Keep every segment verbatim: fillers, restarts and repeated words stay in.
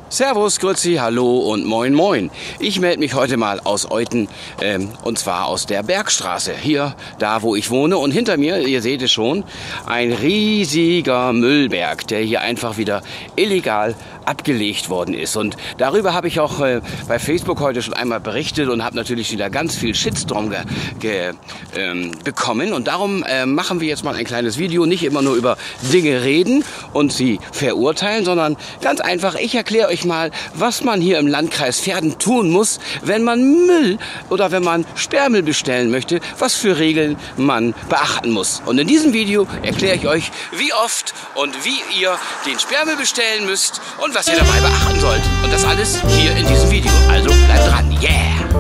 Servus, Grüezi, hallo und moin moin. Ich melde mich heute mal aus Euthen, ähm, und zwar aus der Bergstraße, hier, da wo ich wohne. Und hinter mir, ihr seht es schon, ein riesiger Müllberg, der hier einfach wieder illegal abgelegt worden ist. Und darüber habe ich auch äh, bei Facebook heute schon einmal berichtet und habe natürlich wieder ganz viel Shitstorm ge ge ähm, bekommen. Und darum äh, machen wir jetzt mal ein kleines Video, nicht immer nur über Dinge reden und sie verurteilen, sondern ganz einfach, ich erkläre euch mal, was man hier im Landkreis Verden tun muss, wenn man Müll oder wenn man Sperrmüll bestellen möchte, was für Regeln man beachten muss. Und in diesem Video erkläre ich euch, wie oft und wie ihr den Sperrmüll bestellen müsst und was ihr dabei beachten sollt. Und das alles hier in diesem Video. Also bleibt dran. Yeah!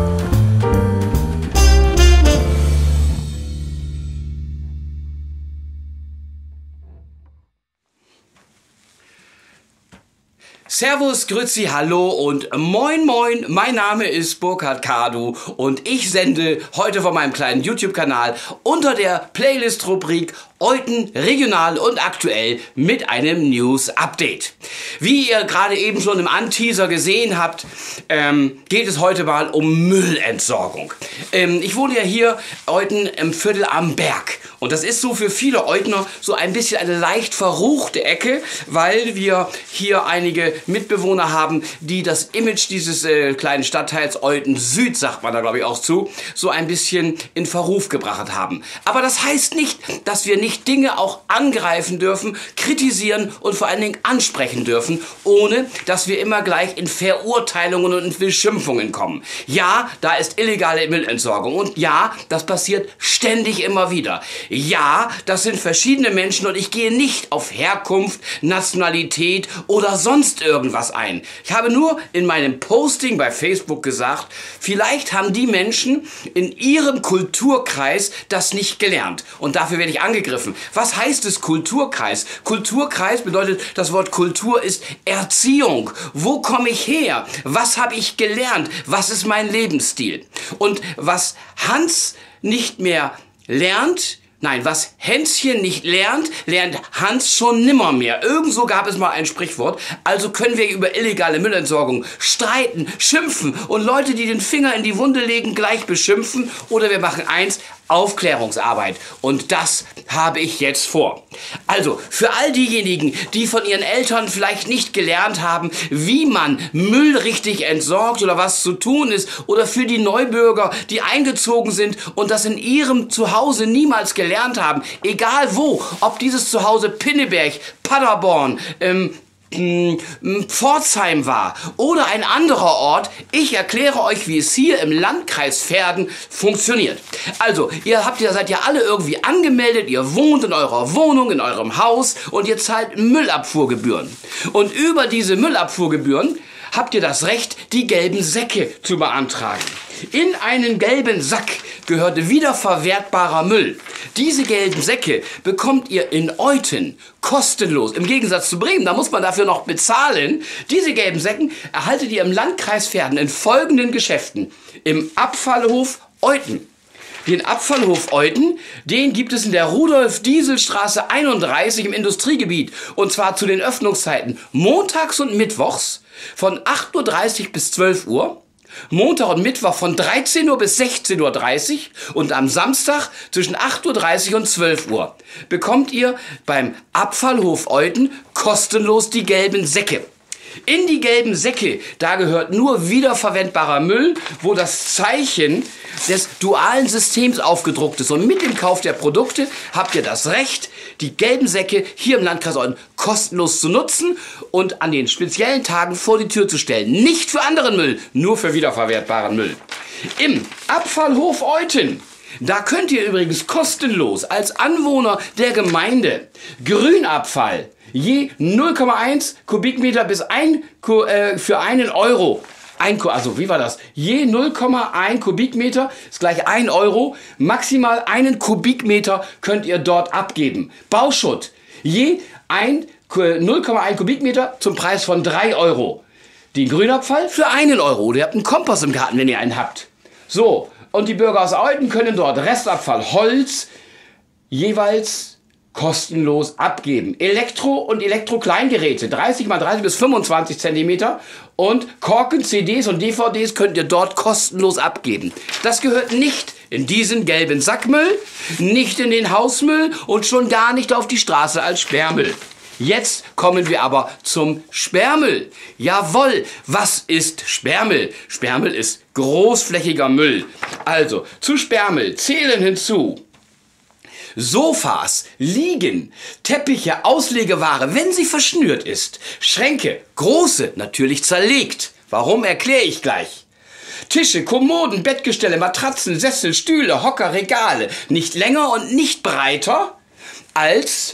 Servus, Grüezi, hallo und moin moin, mein Name ist Burkhard Kadu und ich sende heute von meinem kleinen YouTube-Kanal unter der Playlist-Rubrik Euthen regional und aktuell mit einem News-Update. Wie ihr gerade eben schon im Anteaser gesehen habt, ähm, geht es heute mal um Müllentsorgung. Ähm, ich wohne ja hier Euthen im Viertel am Berg. Und das ist so für viele Eutner so ein bisschen eine leicht verruchte Ecke, weil wir hier einige Mitbewohner haben, die das Image dieses äh, kleinen Stadtteils Euthen Süd, sagt man da glaube ich auch zu, so ein bisschen in Verruf gebracht haben. Aber das heißt nicht, dass wir nicht Dinge auch angreifen dürfen, kritisieren und vor allen Dingen ansprechen dürfen, ohne dass wir immer gleich in Verurteilungen und in Beschimpfungen kommen. Ja, da ist illegale Müllentsorgung und ja, das passiert ständig immer wieder. Ja, das sind verschiedene Menschen und ich gehe nicht auf Herkunft, Nationalität oder sonst irgendwas ein. Ich habe nur in meinem Posting bei Facebook gesagt, vielleicht haben die Menschen in ihrem Kulturkreis das nicht gelernt und dafür werde ich angegriffen. Was heißt es Kulturkreis? Kulturkreis bedeutet, das Wort Kultur ist Erziehung. Wo komme ich her? Was habe ich gelernt? Was ist mein Lebensstil? Und was Hans nicht mehr lernt, Nein, was Hänschen nicht lernt, lernt Hans schon nimmermehr. Irgendso gab es mal ein Sprichwort. Also können wir über illegale Müllentsorgung streiten, schimpfen und Leute, die den Finger in die Wunde legen, gleich beschimpfen. Oder wir machen eins, Aufklärungsarbeit. Und das habe ich jetzt vor. Also, für all diejenigen, die von ihren Eltern vielleicht nicht gelernt haben, wie man Müll richtig entsorgt oder was zu tun ist, oder für die Neubürger, die eingezogen sind und das in ihrem Zuhause niemals gelernt haben, egal wo, ob dieses Zuhause Pinneberg, Paderborn, ähm, Pforzheim war oder ein anderer Ort, ich erkläre euch, wie es hier im Landkreis Verden funktioniert. Also, ihr habt ja, seid ja alle irgendwie angemeldet, ihr wohnt in eurer Wohnung, in eurem Haus und ihr zahlt Müllabfuhrgebühren. Und über diese Müllabfuhrgebühren habt ihr das Recht, die gelben Säcke zu beantragen. In einen gelben Sack gehört wiederverwertbarer Müll. Diese gelben Säcke bekommt ihr in Euthen kostenlos. Im Gegensatz zu Bremen, da muss man dafür noch bezahlen. Diese gelben Säcken erhaltet ihr im Landkreis Verden in folgenden Geschäften. Im Abfallhof Euthen. Den Abfallhof Euthen, den gibt es in der Rudolf-Diesel-Straße einunddreißig im Industriegebiet. Und zwar zu den Öffnungszeiten montags und mittwochs von acht Uhr dreißig bis zwölf Uhr. Montag und Mittwoch von dreizehn Uhr bis sechzehn Uhr dreißig und am Samstag zwischen acht Uhr dreißig und zwölf Uhr bekommt ihr beim Abfallhof Euthen kostenlos die gelben Säcke. In die gelben Säcke, da gehört nur wiederverwendbarer Müll, wo das Zeichen des dualen Systems aufgedruckt ist. Und mit dem Kauf der Produkte habt ihr das Recht, die gelben Säcke hier im Landkreis Euthen kostenlos zu nutzen und an den speziellen Tagen vor die Tür zu stellen. Nicht für anderen Müll, nur für wiederverwertbaren Müll. Im Abfallhof Euthen, da könnt ihr übrigens kostenlos als Anwohner der Gemeinde Grünabfall je null Komma eins Kubikmeter bis ein, äh, für einen Euro. Ein, also wie war das? Je null Komma eins Kubikmeter ist gleich ein Euro. Maximal einen Kubikmeter könnt ihr dort abgeben. Bauschutt. Je null Komma eins Kubikmeter zum Preis von drei Euro. Den Grünabfall für einen Euro. Ihr habt einen Kompost im Garten, wenn ihr einen habt. So, und die Bürger aus Euthen können dort Restabfall, Holz, jeweils kostenlos abgeben. Elektro- und Elektro-Kleingeräte, dreißig mal dreißig bis fünfundzwanzig Zentimeter und Korken, C Ds und D V Ds könnt ihr dort kostenlos abgeben. Das gehört nicht in diesen gelben Sackmüll, nicht in den Hausmüll und schon gar nicht auf die Straße als Sperrmüll. Jetzt kommen wir aber zum Sperrmüll. Jawohl, was ist Sperrmüll? Sperrmüll ist großflächiger Müll. Also, zu Sperrmüll zählen hinzu Sofas, Liegen, Teppiche, Auslegeware, wenn sie verschnürt ist. Schränke, große, natürlich zerlegt. Warum, erkläre ich gleich. Tische, Kommoden, Bettgestelle, Matratzen, Sessel, Stühle, Hocker, Regale. Nicht länger und nicht breiter als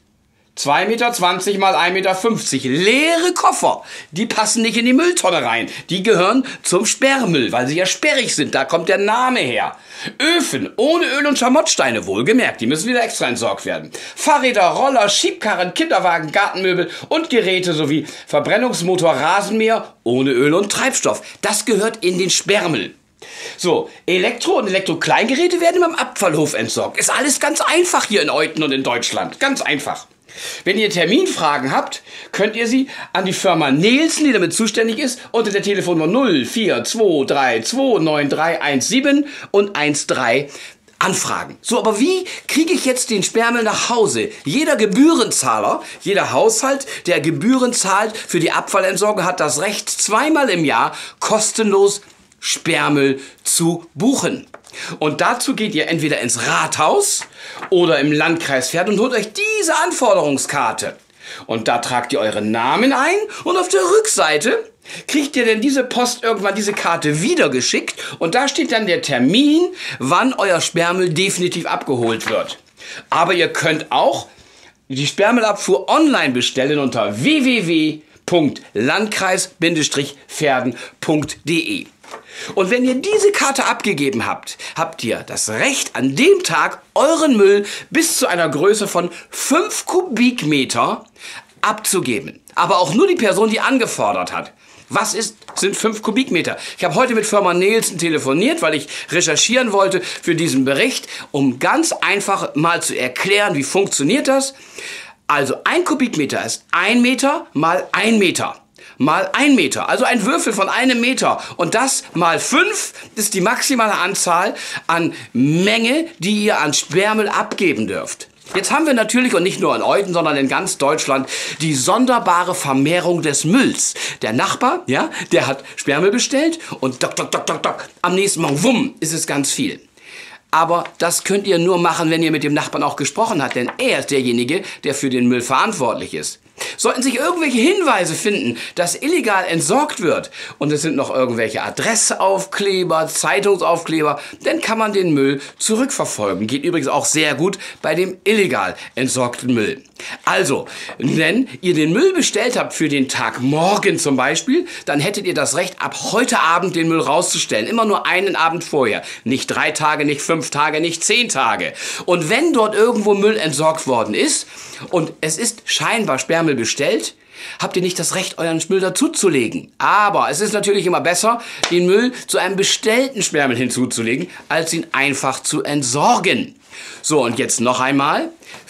zwei Meter zwanzig mal ein Meter fünfzig. Leere Koffer, die passen nicht in die Mülltonne rein. Die gehören zum Sperrmüll, weil sie ja sperrig sind. Da kommt der Name her. Öfen ohne Öl und Schamottsteine, wohlgemerkt, die müssen wieder extra entsorgt werden. Fahrräder, Roller, Schiebkarren, Kinderwagen, Gartenmöbel und Geräte sowie Verbrennungsmotor, Rasenmäher ohne Öl und Treibstoff. Das gehört in den Sperrmüll. So, Elektro- und Elektro-Kleingeräte werden beim Abfallhof entsorgt. Ist alles ganz einfach hier in Euthen und in Deutschland. Ganz einfach. Wenn ihr Terminfragen habt, könnt ihr sie an die Firma Nielsen, die damit zuständig ist, unter der Telefonnummer null vier zwei drei zwei neun drei eins sieben und eins drei anfragen. So, aber wie kriege ich jetzt den Sperrmüll nach Hause? Jeder Gebührenzahler, jeder Haushalt, der Gebühren zahlt für die Abfallentsorgung, hat das Recht, zweimal im Jahr kostenlos Sperrmüll zu buchen. Und dazu geht ihr entweder ins Rathaus oder im Landkreis Verden und holt euch diese Anforderungskarte. Und da tragt ihr euren Namen ein und auf der Rückseite kriegt ihr denn diese Post irgendwann diese Karte wieder geschickt und da steht dann der Termin, wann euer Sperrmüll definitiv abgeholt wird. Aber ihr könnt auch die Sperrmüllabfuhr online bestellen unter w w w punkt landkreis verden punkt de. Und wenn ihr diese Karte abgegeben habt, habt ihr das Recht, an dem Tag euren Müll bis zu einer Größe von fünf Kubikmeter abzugeben. Aber auch nur die Person, die angefordert hat. Was ist, sind fünf Kubikmeter? Ich habe heute mit Firma Nielsen telefoniert, weil ich recherchieren wollte für diesen Bericht, um ganz einfach mal zu erklären, wie funktioniert das. Also ein Kubikmeter ist ein Meter mal ein Meter. Mal ein Meter, also ein Würfel von einem Meter. Und das mal fünf ist die maximale Anzahl an Menge, die ihr an Sperrmüll abgeben dürft. Jetzt haben wir natürlich, und nicht nur in Euthen, sondern in ganz Deutschland, die sonderbare Vermehrung des Mülls. Der Nachbar, ja, der hat Sperrmüll bestellt und dock, dock, dock, dock, dock, am nächsten Morgen, wumm, ist es ganz viel. Aber das könnt ihr nur machen, wenn ihr mit dem Nachbarn auch gesprochen habt, denn er ist derjenige, der für den Müll verantwortlich ist. Sollten sich irgendwelche Hinweise finden, dass illegal entsorgt wird und es sind noch irgendwelche Adressaufkleber, Zeitungsaufkleber, dann kann man den Müll zurückverfolgen. Geht übrigens auch sehr gut bei dem illegal entsorgten Müll. Also, wenn ihr den Müll bestellt habt für den Tag morgen zum Beispiel, dann hättet ihr das Recht, ab heute Abend den Müll rauszustellen. Immer nur einen Abend vorher. Nicht drei Tage, nicht fünf Tage, nicht zehn Tage. Und wenn dort irgendwo Müll entsorgt worden ist und es ist scheinbar Sperrmüll bestellt, habt ihr nicht das Recht, euren Müll dazuzulegen. Aber es ist natürlich immer besser, den Müll zu einem bestellten Sperrmüll hinzuzulegen, als ihn einfach zu entsorgen. So, und jetzt noch einmal,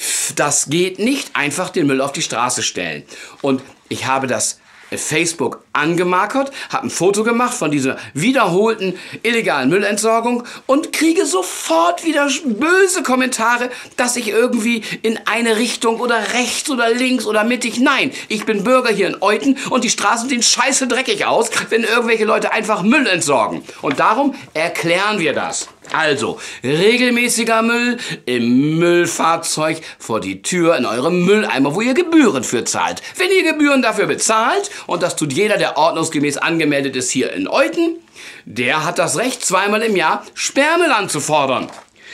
das geht nicht, einfach den Müll auf die Straße stellen. Und ich habe das Facebook angemarkert, habe ein Foto gemacht von dieser wiederholten illegalen Müllentsorgung und kriege sofort wieder böse Kommentare, dass ich irgendwie in eine Richtung oder rechts oder links oder mittig, nein, ich bin Bürger hier in Euthen und die Straßen sehen scheiße dreckig aus, wenn irgendwelche Leute einfach Müll entsorgen. Und darum erklären wir das. Also, regelmäßiger Müll im Müllfahrzeug vor die Tür in eurem Mülleimer, wo ihr Gebühren für zahlt. Wenn ihr Gebühren dafür bezahlt, und das tut jeder, der ordnungsgemäß angemeldet ist hier in Euthen, der hat das Recht, zweimal im Jahr Sperrmüll anzufordern.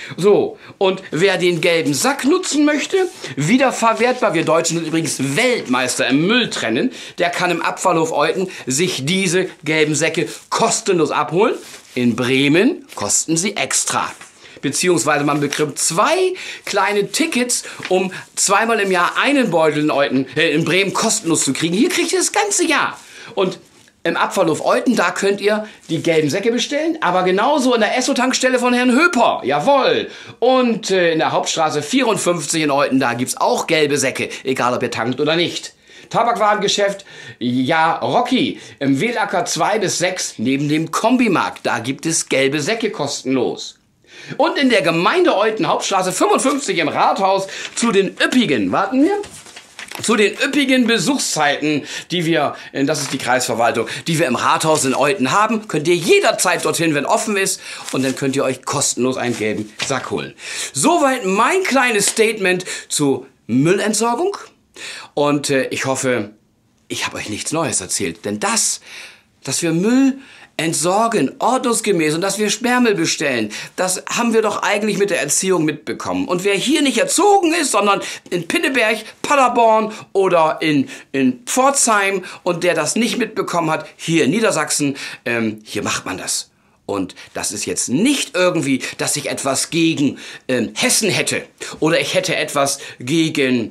So, und wer den gelben Sack nutzen möchte, wiederverwertbar, wir Deutschen sind übrigens Weltmeister im Mülltrennen, der kann im Abfallhof Euthen sich diese gelben Säcke kostenlos abholen. In Bremen kosten sie extra. Beziehungsweise man bekommt zwei kleine Tickets, um zweimal im Jahr einen Beutel in, Euthen, äh, in Bremen kostenlos zu kriegen. Hier kriegt ihr das ganze Jahr. Und im Abfallhof Euten, da könnt ihr die gelben Säcke bestellen, aber genauso in der Esso-Tankstelle von Herrn Höper, jawohl. Und äh, in der Hauptstraße vierundfünfzig in Euten, da gibt's auch gelbe Säcke, egal ob ihr tankt oder nicht. Tabakwarengeschäft, ja, Rocky, im Wählacker zwei bis sechs neben dem Kombimarkt, da gibt es gelbe Säcke kostenlos. Und in der Gemeinde Euten, Hauptstraße fünfundfünfzig im Rathaus, zu den üppigen, warten wir, zu den üppigen Besuchszeiten, die wir, das ist die Kreisverwaltung, die wir im Rathaus in Euten haben, könnt ihr jederzeit dorthin, wenn offen ist, und dann könnt ihr euch kostenlos einen gelben Sack holen. Soweit mein kleines Statement zu Müllentsorgung. Und äh, ich hoffe, ich habe euch nichts Neues erzählt. Denn das, dass wir Müll entsorgen, ordnungsgemäß, und dass wir Sperrmüll bestellen, das haben wir doch eigentlich mit der Erziehung mitbekommen. Und wer hier nicht erzogen ist, sondern in Pinneberg, Paderborn oder in, in Pforzheim und der das nicht mitbekommen hat, hier in Niedersachsen, ähm, hier macht man das. Und das ist jetzt nicht irgendwie, dass ich etwas gegen ähm, Hessen hätte oder ich hätte etwas gegen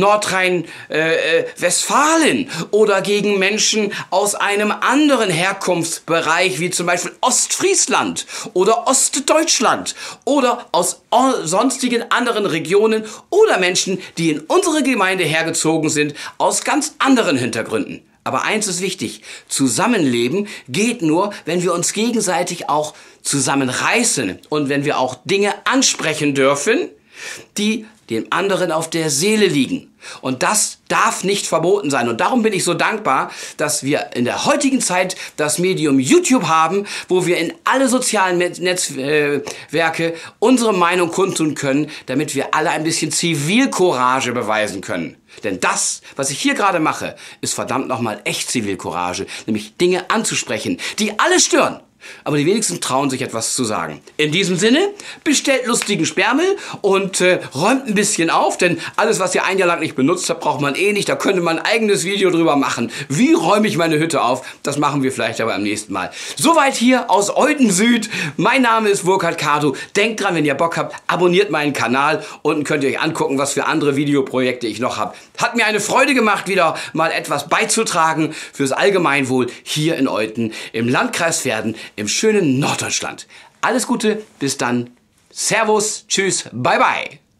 Nordrhein-Westfalen äh, oder gegen Menschen aus einem anderen Herkunftsbereich wie zum Beispiel Ostfriesland oder Ostdeutschland oder aus sonstigen anderen Regionen oder Menschen, die in unsere Gemeinde hergezogen sind aus ganz anderen Hintergründen. Aber eins ist wichtig, Zusammenleben geht nur, wenn wir uns gegenseitig auch zusammenreißen und wenn wir auch Dinge ansprechen dürfen, die dem anderen auf der Seele liegen. Und das darf nicht verboten sein. Und darum bin ich so dankbar, dass wir in der heutigen Zeit das Medium YouTube haben, wo wir in alle sozialen Netzwerke unsere Meinung kundtun können, damit wir alle ein bisschen Zivilcourage beweisen können. Denn das, was ich hier gerade mache, ist verdammt nochmal echt Zivilcourage, nämlich Dinge anzusprechen, die alle stören. Aber die wenigsten trauen sich etwas zu sagen. In diesem Sinne, bestellt lustigen Sperrmüll und äh, räumt ein bisschen auf, denn alles, was ihr ein Jahr lang nicht benutzt habt, braucht man eh nicht. Da könnte man ein eigenes Video drüber machen. Wie räume ich meine Hütte auf? Das machen wir vielleicht aber am nächsten Mal. Soweit hier aus Euten Süd. Mein Name ist Burkhard Kadu. Denkt dran, wenn ihr Bock habt, abonniert meinen Kanal. Unten könnt ihr euch angucken, was für andere Videoprojekte ich noch habe. Hat mir eine Freude gemacht, wieder mal etwas beizutragen fürs Allgemeinwohl hier in Euten, im Landkreis Verden, im schönen Norddeutschland. Alles Gute, bis dann. Servus, tschüss, bye bye.